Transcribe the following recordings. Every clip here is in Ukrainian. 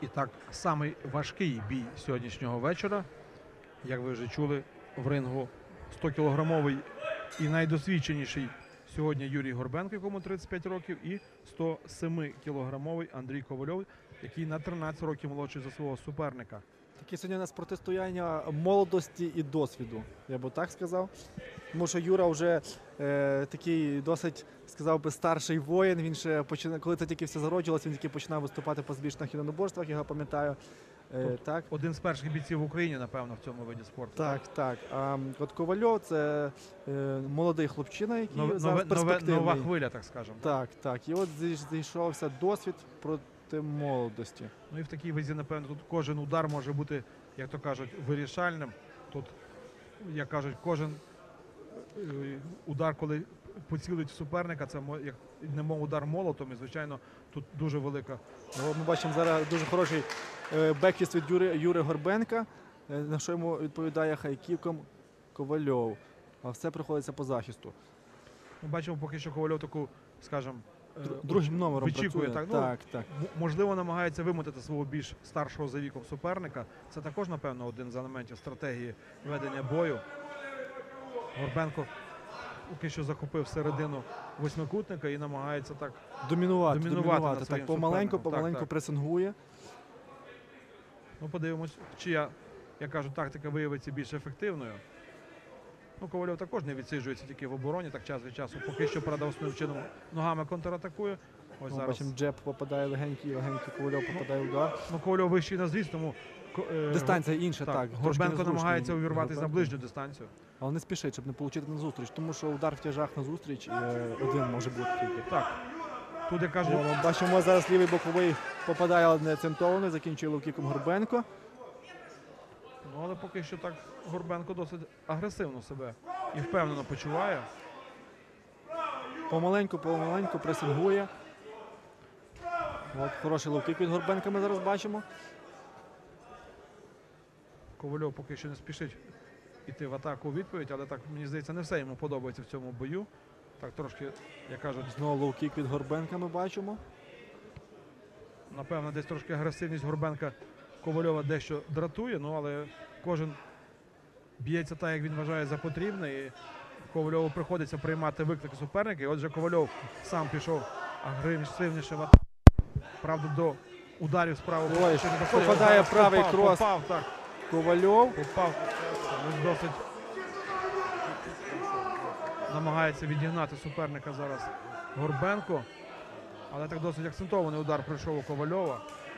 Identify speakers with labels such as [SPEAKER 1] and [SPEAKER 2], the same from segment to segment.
[SPEAKER 1] І так, самий важкий бій сьогоднішнього вечора, як ви вже чули, в рингу 100-кілограмовий і найдосвідченіший сьогодні Юрій Горбенко, якому 35 років, і 107-кілограмовий Андрій Ковальов, який на 13 років молодший за свого суперника.
[SPEAKER 2] Таке сьогодні у нас протистояння молодості і досвіду, я б так сказав. Тому що Юра вже такий досить, сказав би, старший воїн. Він ще коли це тільки все зароджувалося, він тільки починав виступати по збічних єдиноборствах, я пам'ятаю. Так.
[SPEAKER 1] Один з перших бійців в Україні, напевно, в цьому виді спорту.
[SPEAKER 2] Так. А от Ковальов – це молодий хлопчина, який зараз перспективний.
[SPEAKER 1] Нова хвиля, так скажемо.
[SPEAKER 2] Так. І от зійшовся досвід проти молодості.
[SPEAKER 1] Ну і в такій вазі, напевно, тут кожен удар може бути, як то кажуть, вирішальним. Тут, як кажуть, кожен удар, коли поцілить в суперника, це як немов удар молотом, і, звичайно, тут дуже велика.
[SPEAKER 2] Ми бачимо зараз дуже хороший бекфіст від Юри Горбенка, на що йому відповідає хайкіком Ковальов. А все приходиться по захисту.
[SPEAKER 1] Ми бачимо поки що Ковальов таку, скажімо,
[SPEAKER 2] другим номером
[SPEAKER 1] вичікує.
[SPEAKER 2] працює. Так.
[SPEAKER 1] Можливо, намагається вимотати свого більш старшого за віком суперника. Це також, напевно, один з елементів стратегії ведення бою. Горбенко поки що захопив середину восьмикутника і намагається так домінувати.
[SPEAKER 2] Так, помаленьку пресингує.
[SPEAKER 1] Ну, подивимось, чия, як кажуть, тактика виявиться більш ефективною. Ну, Ковальов також не відсиджується тільки в обороні, так час від часу. Поки що, правда, основним чином ногами контратакує. Ось зараз.
[SPEAKER 2] Бачимо, джеб попадає легенький, Ковальов попадає удар.
[SPEAKER 1] Ну, Ковальов вищий на зріст, тому
[SPEAKER 2] дистанція інша, так.
[SPEAKER 1] Горбенко намагається увірватися на ближню дистанцію.
[SPEAKER 2] Але не спішить, щоб не отримати на зустріч, тому що удар в тяжах на зустріч один може бути тільки.
[SPEAKER 1] Так. Тут, я кажу...
[SPEAKER 2] Бачимо, зараз лівий боковий попадає, але не акцентований, закінчує лоу-кіком Горбенко.
[SPEAKER 1] Ну, але поки що так Горбенко досить агресивно себе і впевнено почуває.
[SPEAKER 2] Помаленьку пресингує. От хороший лоу-кік від Горбенка ми зараз бачимо.
[SPEAKER 1] Ковальов поки що не спішить йти в атаку у відповідь, але так, мені здається, не все йому подобається в цьому бою. Так трошки, як кажуть...
[SPEAKER 2] Знову лоу-кік від Горбенка ми бачимо.
[SPEAKER 1] Напевно, десь трошки агресивність Горбенка Ковальова дещо дратує, ну але кожен б'ється так, як він вважає за потрібне. І Ковальову приходиться приймати виклики суперника. І отже, Ковальов сам пішов агресивніше в атаку. Правда, до ударів справа.
[SPEAKER 2] Попадає правий крос.
[SPEAKER 1] Так.
[SPEAKER 2] Ковальов.
[SPEAKER 1] Попав. Досить намагається відігнати суперника зараз Горбенко. Але так досить акцентований удар прийшов у Ковальова.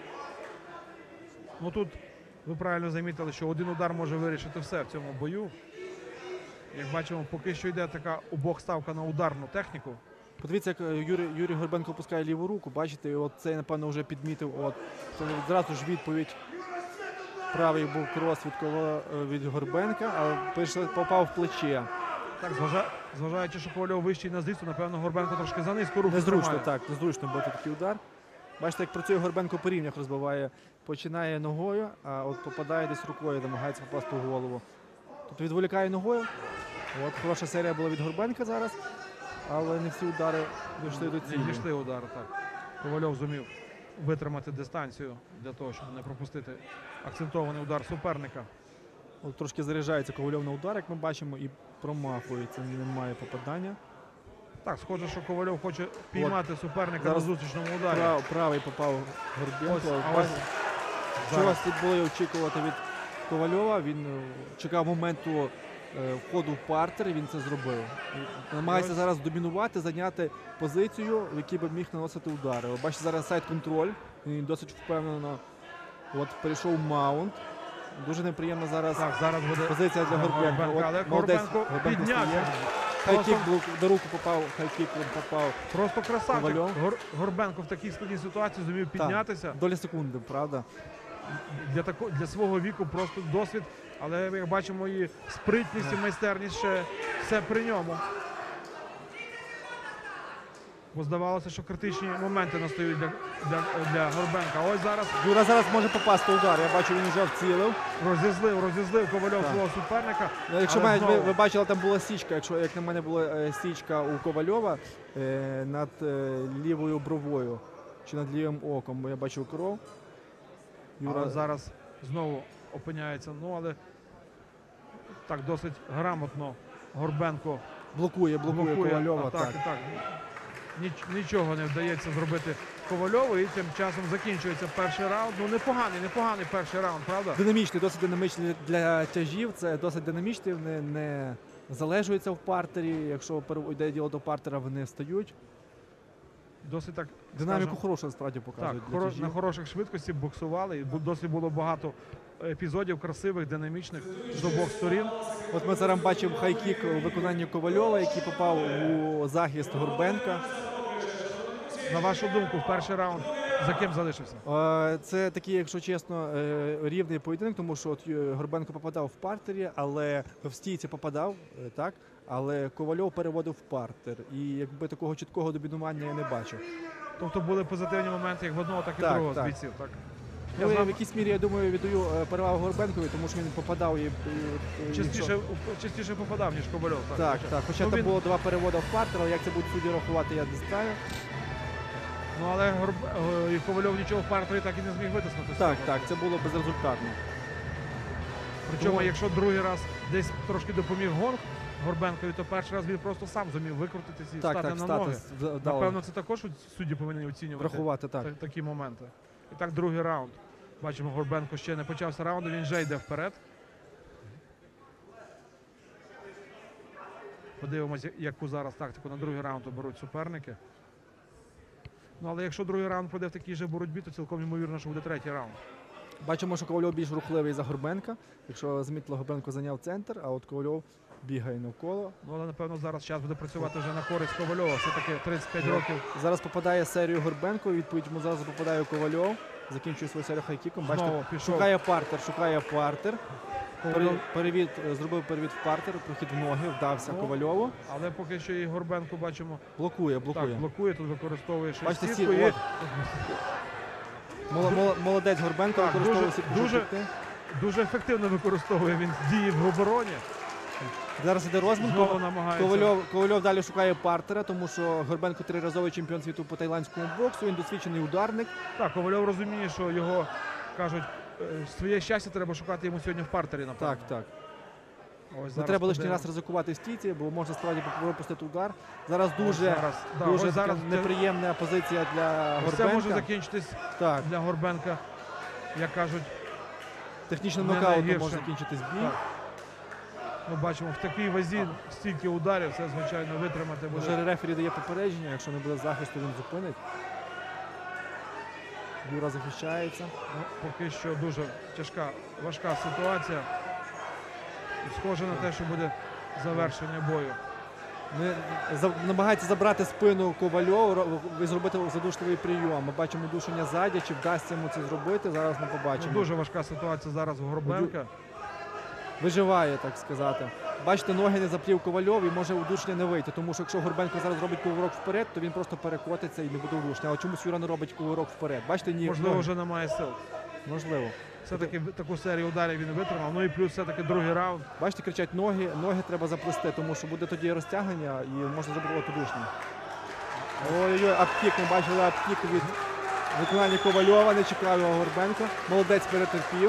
[SPEAKER 1] Ну тут ви правильно замітили, що один удар може вирішити все в цьому бою. Як бачимо, поки що йде така обох ставка на ударну техніку.
[SPEAKER 2] Подивіться, як Юрій Горбенко опускає ліву руку. Бачите, і от це, напевно, вже підмітив. От зразу ж відповідь. Правий був крос від Горбенка, а попав в плече.
[SPEAKER 1] Так, зважаючи, що Ковальов вищий на зрісту, напевно, Горбенко трошки за низьку руку
[SPEAKER 2] незручно, так, незручно бути такий удар. Бачите, як працює Горбенко по рівнях, розбиває. Починає ногою, а от попадає десь рукою, намагається попасти в голову. Тут відволікає ногою. От хороша серія була від Горбенка зараз, але не всі удари дійшли до цілі.
[SPEAKER 1] Не дійшли удари, так. Ковальов зумів витримати дистанцію для того, щоб не пропустити акцентований удар суперника.
[SPEAKER 2] От трошки заряджається Ковальов на удар, як ми бачимо, і промахується, немає попадання.
[SPEAKER 1] Так, схоже, що Ковальов хоче піймати суперника на зустрічному ударі.
[SPEAKER 2] Правий попав Горбенко. Чого слід було очікувати від Ковальова? Він чекав моменту входу в партер, і він це зробив. Намагається зараз домінувати, зайняти позицію, в якій би міг наносити удари. Бачите, зараз сайд-контроль, він досить впевнено перейшов маунт. Дуже неприємна зараз позиція для Горбенка.
[SPEAKER 1] Але Горбенко піднявся.
[SPEAKER 2] Хайкік до руку попав, попав.
[SPEAKER 1] Просто красавчик. Горбенко в такій складній ситуації зумів піднятися.
[SPEAKER 2] Долі секунди, правда.
[SPEAKER 1] Для свого віку просто досвід, але як бачимо, і спритність, і майстерність ще все при ньому. Бо здавалося, що критичні моменти настають для Горбенка. Ось зараз...
[SPEAKER 2] Юра зараз може попасти удар. Я бачу, він вже вцілив.
[SPEAKER 1] Розізлив Ковальов свого суперника.
[SPEAKER 2] Якщо ви бачили, там була січка. Як на мене була січка у Ковальова над лівою бровою чи над лівим оком. Я бачив кров.
[SPEAKER 1] Юра зараз знову опиняється. Ну, але так досить грамотно Горбенко
[SPEAKER 2] блокує Ковальова.
[SPEAKER 1] Так. Нічого не вдається зробити Ковальову, і тим часом закінчується перший раунд. Ну, непоганий перший раунд, правда?
[SPEAKER 2] Динамічний, досить динамічний для тяжів. Це досить динамічний, вони не залежуються в партері. Якщо йде діло до партера, вони встають.
[SPEAKER 1] Досить так,
[SPEAKER 2] динаміку хорошу насправді показують.
[SPEAKER 1] Так, на хороших швидкості боксували. І досить було багато епізодів красивих, динамічних з обох сторін.
[SPEAKER 2] От ми зараз бачимо хайкік у виконанні Ковальова, який попав у захист Горбенка.
[SPEAKER 1] На вашу думку, в перший раунд за ким залишився?
[SPEAKER 2] Це такий, якщо чесно, рівний поєдинок, тому що от Горбенко попадав в партері, але в стійці попадав, так? Але Ковальов переводив в партер. І якби такого чіткого домінування я не бачив.
[SPEAKER 1] Тобто були позитивні моменти як в одного, так і другого з бійців, так?
[SPEAKER 2] В якійсь мірі, я думаю, віддаю перевагу Горбенкові, тому що він попадав і
[SPEAKER 1] частіше попадав, ніж Ковальов.
[SPEAKER 2] Так. Хоча там було 2 переводи в партер, але як це будуть судді рахувати, я не знаю.
[SPEAKER 1] Ну, але Ковальов нічого в партері так і не зміг витиснути.
[SPEAKER 2] Так, це було безрезультатно.
[SPEAKER 1] Причому, якщо другий раз десь трошки допоміг Гонг Горбенкові, то перший раз він просто сам зумів викрутитися і стати на ноги. Напевно, це також судді повинні оцінювати.
[SPEAKER 2] Врахувати,
[SPEAKER 1] такі моменти. І так, другий раунд. Бачимо, Горбенко ще не почався раунд, він вже йде вперед. Подивимося, яку зараз тактику на другий раунд оберуть суперники. Ну, але якщо другий раунд пройде в такій же боротьбі, то цілком ймовірно, що буде третій раунд.
[SPEAKER 2] Бачимо, що Ковальов більш рухливий за Горбенка. Якщо замітили, Горбенко зайняв центр, а от Ковальов бігає навколо.
[SPEAKER 1] Ну, але, напевно, зараз час буде працювати вже на користь Ковальова. Все-таки 35 років.
[SPEAKER 2] Зараз попадає серію Горбенко, відповідь йому зараз попадає Ковальов. Закінчує свою серію хайкіком. Бачите, шукає партер. Зробив перевід в партер, прохід в ноги, вдався Ковальову.
[SPEAKER 1] Але поки що і Горбенко, бачимо,
[SPEAKER 2] блокує.
[SPEAKER 1] Так, блокує, тут використовує
[SPEAKER 2] бачите,
[SPEAKER 1] сітку.
[SPEAKER 2] Молодець Горбенко, використовує сітку.
[SPEAKER 1] Дуже ефективно використовує він дії в обороні.
[SPEAKER 2] Зараз іде розмін.
[SPEAKER 1] намагається.
[SPEAKER 2] Ковальов далі шукає партера, тому що Горбенко 3-разовий чемпіон світу по тайландському боксу, він досвідчений ударник.
[SPEAKER 1] Так, Ковальов розуміє, що його, кажуть, своє щастя треба шукати йому сьогодні в партері, напевно.
[SPEAKER 2] Так. Не треба лишній раз ризикувати в стійці, бо можна справді пропустити удар. Зараз дуже неприємна позиція для Горбенка.
[SPEAKER 1] Це може закінчитись для Горбенка, як кажуть,
[SPEAKER 2] технічним нокаутом може закінчитись бій.
[SPEAKER 1] Ми бачимо, в такій вазі стільки ударів, це, звичайно, витримати буде.
[SPEAKER 2] Вже рефері дає попередження, якщо не буде захисту, він зупинить. Юра захищається.
[SPEAKER 1] Ну, поки що дуже важка ситуація. Схоже на те, що буде завершення бою.
[SPEAKER 2] Намагається забрати спину Ковальова і зробити задушливий прийом. Ми бачимо душення ззаді, чи вдасться йому це зробити, зараз ми побачимо.
[SPEAKER 1] Дуже важка ситуація зараз у Горбенка.
[SPEAKER 2] Виживає, так сказати. Бачите, ноги не заплів Ковальов і може удушення не вийти, тому що якщо Горбенко зараз робить кувирок вперед, то він просто перекотиться і не буде удушення. Але чомусь Юра не робить кувирок вперед. Бачите, ні.
[SPEAKER 1] Можливо, вже немає сил.
[SPEAKER 2] Можливо.
[SPEAKER 1] Все-таки таку серію ударів він витримав. Ну і плюс все-таки другий раунд.
[SPEAKER 2] Бачите, кричать, ноги треба заплести, тому що буде тоді розтягнення і можна зробити удушення. Ой-ой-ой, апкік, ми бачили апкік від виконання Ковальова, не чекав його Горбенко. Молодець перетерпів.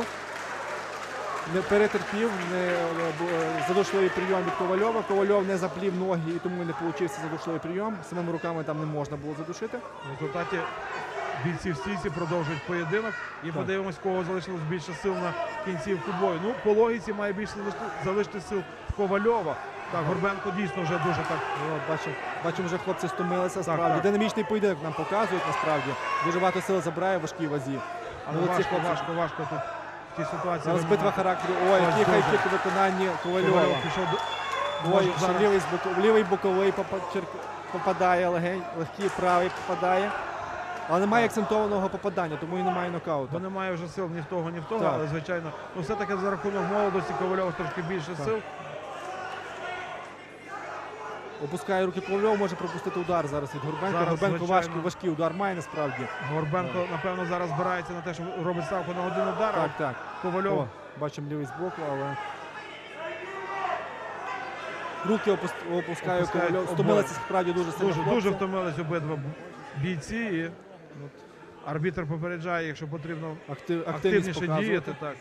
[SPEAKER 2] Задушливий прийом від Ковальова. Ковальов не заплів ноги і тому не вийшов задушливий прийом. Самими руками там не можна було задушити.
[SPEAKER 1] В результаті бійці в стійці продовжують поєдинок. І подивимось, кого залишилось більше сил на кінцівку бою. Ну, по логіці має більше залишити сил Ковальова. Так, Горбенко дійсно вже дуже так.
[SPEAKER 2] Бачимо, вже хлопці стомилися. Справді. Динамічний поєдинок нам показують, насправді. Дуже багато сил забирає в важкій вазі.
[SPEAKER 1] Але важко тут.
[SPEAKER 2] Зараз битва характеру. Ой, який хайкік у виконанні Ковальова. Ой, лівий боковий попадає, легкий правий попадає. Але немає акцентованого попадання, тому і немає нокауту.
[SPEAKER 1] Бо немає вже сил ні в того, ні в того, але, звичайно, все-таки за рахунок молодості Ковальова трошки більше сил.
[SPEAKER 2] Опускає руки Ковальов, може пропустити удар зараз від Горбенка. Горбенко важкий удар має насправді.
[SPEAKER 1] Горбенко, напевно, зараз збирається на те, що робить ставку на один удар.
[SPEAKER 2] Так.
[SPEAKER 1] Ковальов.
[SPEAKER 2] Бачимо лівий збоку, але руки опускає Ковальов. Стомилися справді дуже сильно.
[SPEAKER 1] Дуже втомились обидва бійці. Арбітр попереджає, якщо потрібно
[SPEAKER 2] Активність
[SPEAKER 1] активніше
[SPEAKER 2] показувати.
[SPEAKER 1] діяти. Так.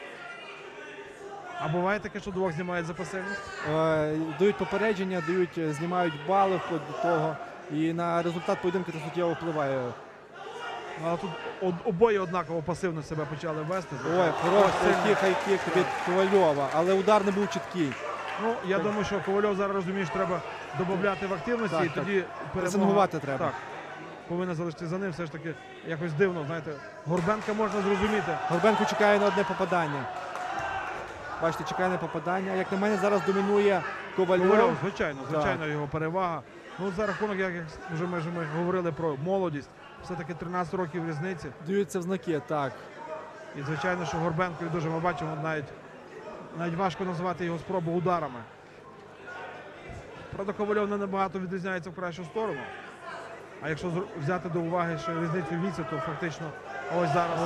[SPEAKER 1] А буває таке, що двох знімають за пасивність?
[SPEAKER 2] Дають попередження, знімають бали вплоть до того. І на результат поєдинку це суттєво впливає.
[SPEAKER 1] Ну, а тут обоє однаково пасивно себе почали вести.
[SPEAKER 2] Ой, хороший
[SPEAKER 1] сильно.
[SPEAKER 2] хайкік від Ковальова, але удар не був чіткий.
[SPEAKER 1] Ну, я думаю, що Ковальов зараз розуміє, що треба додати в активності,
[SPEAKER 2] Так,
[SPEAKER 1] і
[SPEAKER 2] так.
[SPEAKER 1] тоді
[SPEAKER 2] Пресингувати треба.
[SPEAKER 1] Так, повинна залишити за ним. Все ж таки якось дивно, знаєте, Горбенка можна зрозуміти.
[SPEAKER 2] Горбенко чекає на одне попадання. Бачите, чекає на попадання. Як на мене, зараз домінує Ковальов.
[SPEAKER 1] Ковальов, звичайно, його перевага. Ну, за рахунок, як вже ми говорили про молодість, все-таки 13 років різниці.
[SPEAKER 2] Даються в знаки, так.
[SPEAKER 1] І, звичайно, що Горбенко, і дуже ми бачимо, навіть важко назвати його спробу ударами. Правда, Ковальов не набагато відрізняється в кращу сторону. А якщо взяти до уваги ще різницю віці, то фактично ось зараз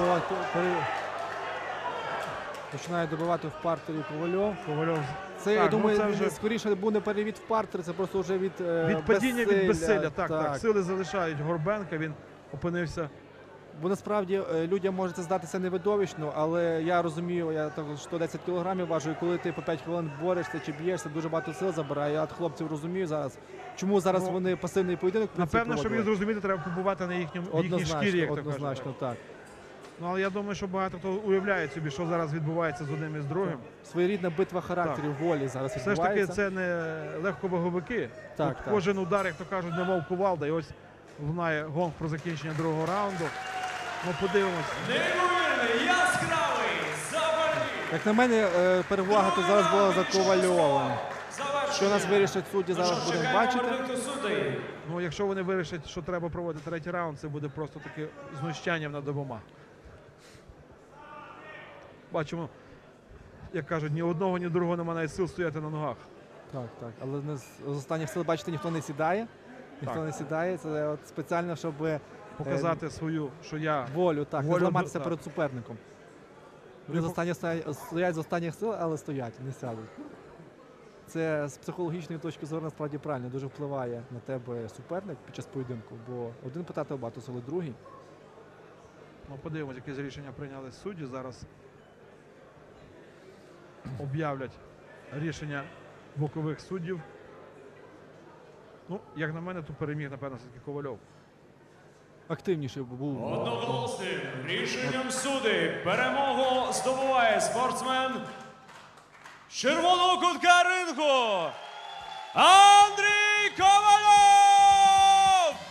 [SPEAKER 2] Починає добивати в партері Ковальов. Це,
[SPEAKER 1] Так,
[SPEAKER 2] я думаю,
[SPEAKER 1] це вже
[SPEAKER 2] скоріше був не перевід в партер, це просто вже від
[SPEAKER 1] падіння, від безсилля.
[SPEAKER 2] Так.
[SPEAKER 1] Так. Сили залишають Горбенка, він опинився.
[SPEAKER 2] Бо насправді людям може це здатися невидовищно, але я розумію, я також 110 кілограмів важу, і коли ти по 5 хвилин борешся чи б'єшся, дуже багато сил забирає. Я от хлопців розумію зараз, чому зараз вони пасивний поєдинок.
[SPEAKER 1] Напевно, щоб їх зрозуміти, треба побувати на їхній шкірі, як то кажуть.
[SPEAKER 2] Однозначно, так.
[SPEAKER 1] Ну, але я думаю, що багато хто уявляє собі, що зараз відбувається з одним і з другим.
[SPEAKER 2] Своєрідна битва характерів, волі зараз
[SPEAKER 1] Все ж
[SPEAKER 2] відбувається.
[SPEAKER 1] таки, це не легковаговики.
[SPEAKER 2] Так.
[SPEAKER 1] Кожен удар, як то кажуть, немов кувалда. І ось лунає гонг про закінчення другого раунду. Ну, подивимось.
[SPEAKER 3] Неймовірний, яскравий, запальний.
[SPEAKER 2] Як на мене, перевага тут зараз була за Ковальовим. Що нас вирішать судді, зараз будемо бачити.
[SPEAKER 1] Ну, якщо вони вирішать, що треба проводити третій раунд, це буде просто таке знущання над обома. Бачимо, як кажуть, ні одного, ні другого немає навіть сил стояти на ногах.
[SPEAKER 2] Так. Але з останніх сил, бачите, ніхто не сідає. Це от спеціально, щоб
[SPEAKER 1] Показати свою, що я
[SPEAKER 2] волю, так, не зламатися
[SPEAKER 1] так.
[SPEAKER 2] перед суперником. Вони стоять з останніх сил, але стоять, не сядуть. Це з психологічної точки зору насправді правильно, дуже впливає на тебе суперник під час поєдинку, бо один потратив багато сили, другий.
[SPEAKER 1] Ну, подивимось, яке рішення прийняли судді. Зараз об'являть рішення бокових суддів. Ну, як на мене, тут переміг, напевно, все-таки Ковальов.
[SPEAKER 2] Активніший був.
[SPEAKER 3] Одноголосним рішенням суди перемогу здобуває спортсмен з червоного кутка рингу Андрій Ковальов!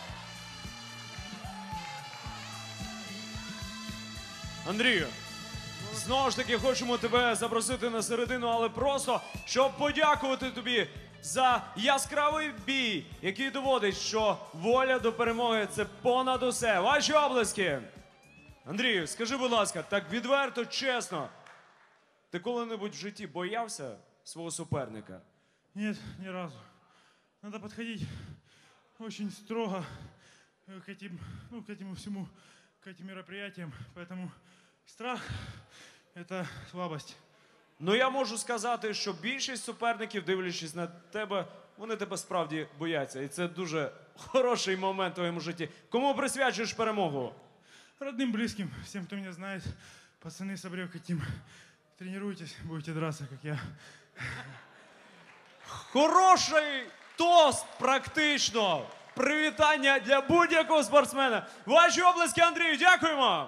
[SPEAKER 3] Андрію, знову ж таки хочемо тебе запросити на середину, але просто, щоб подякувати тобі за яскравий бій, який доводить, що воля до перемоги – це понад усе. Ваші оплески! Андрію, скажи, будь ласка, так відверто, чесно, ти коли-небудь в житті боявся свого суперника?
[SPEAKER 4] Нет, ни разу. Надо подходить очень строго к этому всему, к этим мероприятиям. Поэтому страх – это слабость.
[SPEAKER 3] Ну, я можу сказати, що більшість суперників, дивлячись на тебе, вони тебе справді бояться. І це дуже хороший момент в твоєму житті. Кому присвячуєш перемогу?
[SPEAKER 4] Родным, близким, всем, кто меня знает. Пацаны с Обрёвка Тим. Тренируйтесь, будете драться, как я.
[SPEAKER 3] Хороший тост, практично. Привітання для будь-якого спортсмена. Ваші оплески, Андрію, дякуємо.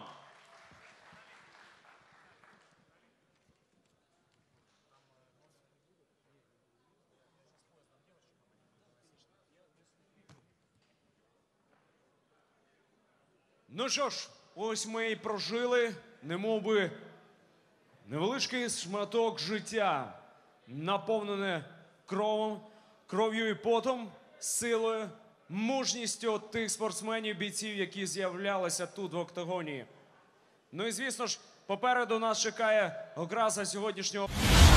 [SPEAKER 3] Ну що ж, ось ми і прожили, немовби невеличкий шматок життя, наповнене кров'ю і потом, силою, мужністю тих спортсменів, бійців, які з'являлися тут в октагоні. Ну і звісно ж, попереду нас чекає окраса сьогоднішнього